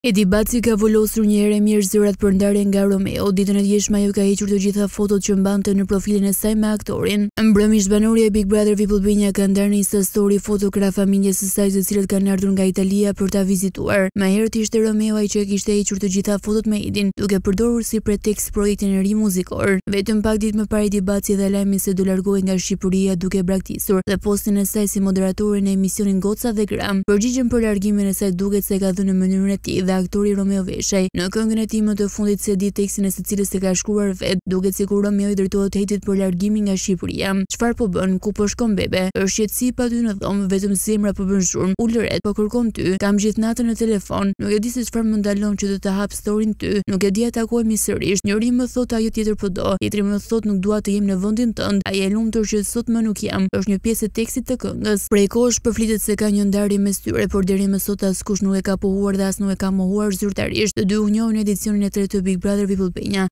Heidi Baci ka vulosur njëherë mirë zërat për ndarje nga Romeo. Ditën e djeshme ajo ka hequr të gjitha fotot që mbante në profilin e saj me aktorin. Mbrëmë banorja e Big Brother VIP ka ndarë në instastory foto krah familjes së saj, të cilët kanë ardhur nga Italia për ta vizituar. Më herët ishte Romeo ai që kishte hequr të gjitha fotot me Heidin, duke përdorur si pretekst projektin e ri muzikor. Vetëm pak ditë më parë Heidi Baci dha lajmin se do largohej nga Shqipëria duke braktisur dhe postin e saj si moderatore në emisionin Goca&Gra. Përgjigjen për largimin e saj duket se ka dhënë në mënyrën e tij dhe aktori Romeo Veshaj. Në këngën e tij më të fundit se di tekstin e së cilës e ka shkruar vet, duket sikur Romeo i drejtohet Heidit për largimin nga Shqipëria. Çfarë po bën? Ku po shkon bebe? Është qetësi pa ty në dhomë, vetëm zemra po bën zhurmë. Ulëret, po kërkon ty. Kam gjithë natën në telefon. Nuk e di se çfarë më ndalon që të ta hap storin ty. Nuk e di takohemi sërish. Njëri më thot ajo tjetër po do. Tjetri më thot nuk dua të jem në vendin tënd. Ai e lumtur që sot më nuk jam. Është një pjesë e tekstit të këngës. Prej kohësh përflitet se ka një ndarje mes tyre, por deri më sot askush nuk e ka pohuar dhe as nuk e ka mohuar zyrtarisht. Të dy u njohin në edicionin e tretë të Big Brother VIP.